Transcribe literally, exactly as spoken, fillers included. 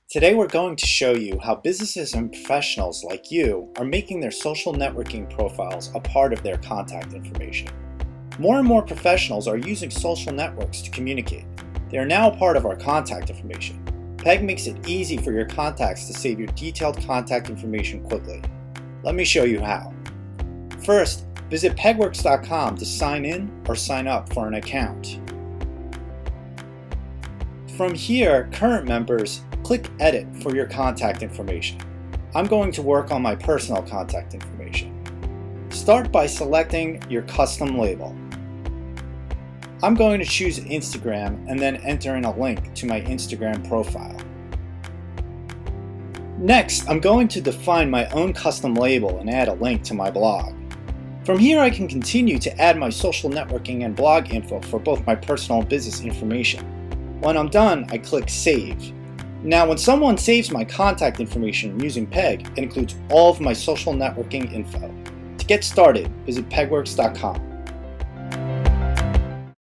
Today we're going to show you how businesses and professionals like you are making their social networking profiles a part of their contact information. More and more professionals are using social networks to communicate. They are now a part of our contact information. Peg makes it easy for your contacts to save your detailed contact information quickly. Let me show you how. First, visit Pegworks dot com to sign in or sign up for an account. From here, current members, click Edit for your contact information. I'm going to work on my personal contact information. Start by selecting your custom label. I'm going to choose Instagram and then enter in a link to my Instagram profile. Next, I'm going to define my own custom label and add a link to my blog. From here, I can continue to add my social networking and blog info for both my personal and business information. When I'm done, I click Save. Now, when someone saves my contact information using Peg, it includes all of my social networking info. To get started, visit Pegworks dot com.